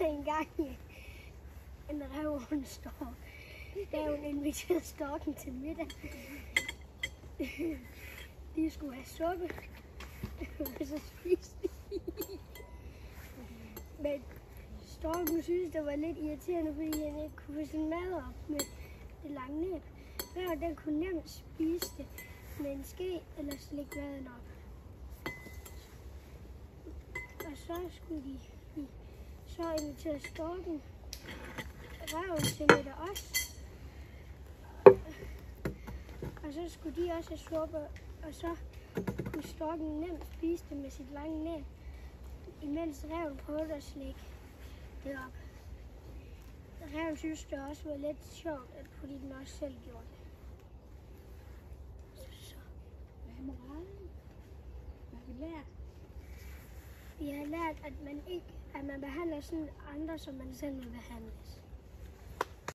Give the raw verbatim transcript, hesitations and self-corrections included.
en gang en rev og en stork. Reven inviterede storken til middag. De skulle have suppe, og så spiste de. Men storken synes, det var lidt irriterende, fordi han ikke kunne få sin mad op med det lange næb. Reven den kunne nemt spise det med en ske eller slikke maden op. Og så skulle de så invitere storken reven til middag også. Og så skulle de også have suppe, og så kunne storken nemt spise det med sit lange næb, imens reven prøvede at slikke det op. Reven synes det også var lidt sjovt, fordi den også selv gjorde det. Så. Hvad er moralen? Hvad har vi lært? Vi har lært, at man ikke, at man behandler sådan andre, som man selv vil behandles.